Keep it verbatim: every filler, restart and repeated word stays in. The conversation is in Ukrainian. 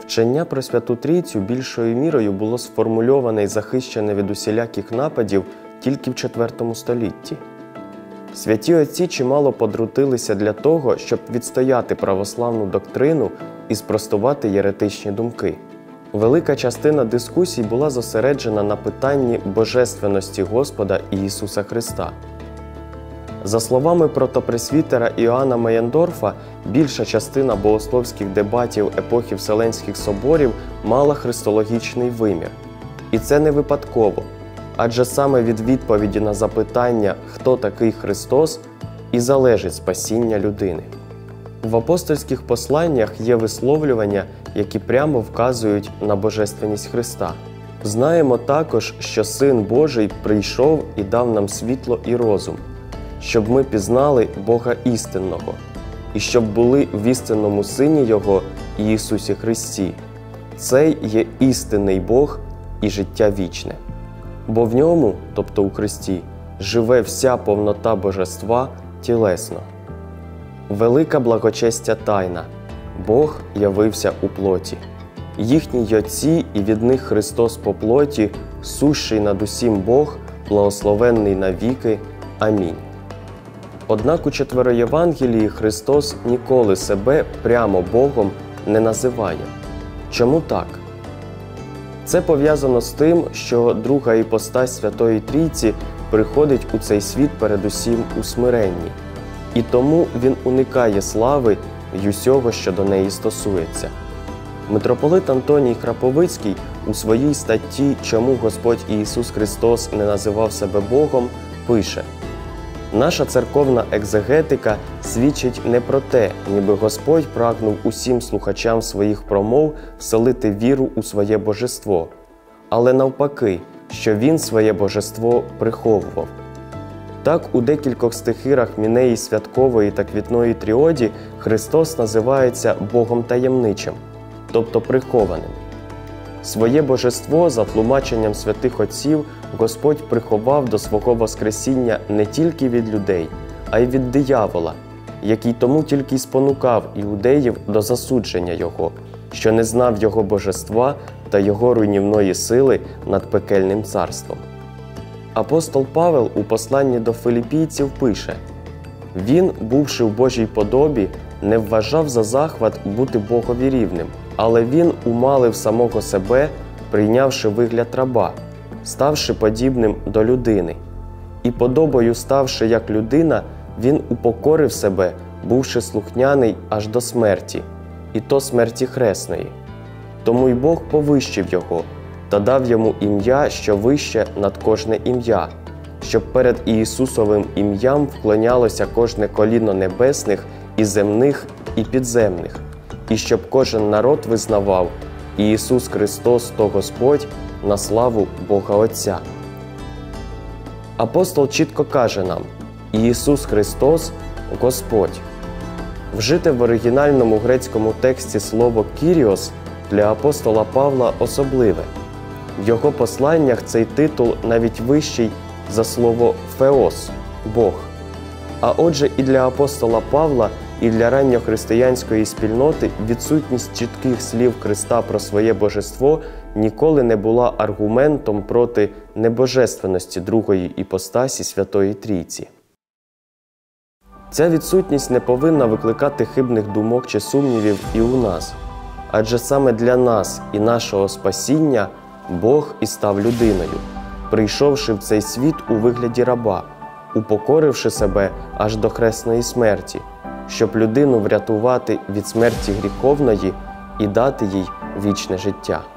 Вчення про Святу Трійцю більшою мірою було сформульоване і захищене від усіляких нападів тільки в четвертому столітті. Святі отці чимало потрудилися для того, щоб відстояти православну доктрину і спростувати єретичні думки. Велика частина дискусій була зосереджена на питанні божественності Господа Ісуса Христа. За словами протопресвітера Іоанна Мейндорфа, більша частина богословських дебатів епохи Вселенських соборів мала христологічний вимір. І це не випадково, адже саме від відповіді на запитання «Хто такий Христос?» і залежить спасіння людини. В апостольських посланнях є висловлювання, які прямо вказують на божественність Христа. Знаємо також, що Син Божий прийшов і дав нам світло і розум, щоб ми пізнали Бога істинного, і щоб були в істинному Сині Його, Ісусі Христі. Цей є істинний Бог і життя вічне. Бо в Ньому, тобто у Христі, живе вся повнота Божества тілесно. Велика благочестя тайна – Бог явився у плоті. Їхні отці і від них Христос по плоті, сущий над усім Бог, благословенний навіки. Амінь. Однак у Четвероєвангелії Христос ніколи себе прямо Богом не називає. Чому так? Це пов'язано з тим, що друга іпостась Святої Трійці приходить у цей світ передусім у смиренні. І тому Він уникає слави й усього, що до неї стосується. Митрополит Антоній Храповицький у своїй статті «Чому Господь Ісус Христос не називав себе Богом» пише: «Наша церковна екзегетика свідчить не про те, ніби Господь прагнув усім слухачам своїх промов вселити віру у своє божество, але навпаки, що Він своє божество приховував. Так, у декількох стихирах Мінеї Святкової та Квітної Тріоді Христос називається Богом таємничим, тобто прихованим. Своє божество, за тлумаченням святих отців, Господь приховав до свого Воскресіння не тільки від людей, а й від диявола, який тому тільки й спонукав іудеїв до засудження Його, що не знав Його божества та Його руйнівної сили над пекельним царством. Апостол Павел у посланні до филіпійців пише: «Він, бувши в Божій подобі, не вважав за захват бути Богові рівним, але він умалив самого себе, прийнявши вигляд раба, ставши подібним до людини. І подобою ставши як людина, він упокорив себе, бувши слухняний аж до смерті, і то смерті хресної. Тому й Бог повищив його та дав йому ім'я, що вище над кожне ім'я, щоб перед Ісусовим ім'ям вклонялося кожне коліно небесних і земних і підземних, і щоб кожен народ визнавав: Ісус Христос – то Господь, на славу Бога Отця». Апостол чітко каже нам: Ісус Христос – Господь. Вжите в оригінальному грецькому тексті слово «Кіріос» для апостола Павла особливе. В його посланнях цей титул навіть вищий за слово «Феос» – Бог. А отже, і для апостола Павла, і для ранньохристиянської спільноти відсутність чітких слів Христа про своє божество ніколи не була аргументом проти небожественності другої іпостасі Святої Трійці. Ця відсутність не повинна викликати хибних думок чи сумнівів і у нас, адже саме для нас і нашого спасіння Бог і став людиною, прийшовши в цей світ у вигляді раба, упокоривши себе аж до хресної смерті, щоб людину врятувати від смерті гріховної і дати їй вічне життя.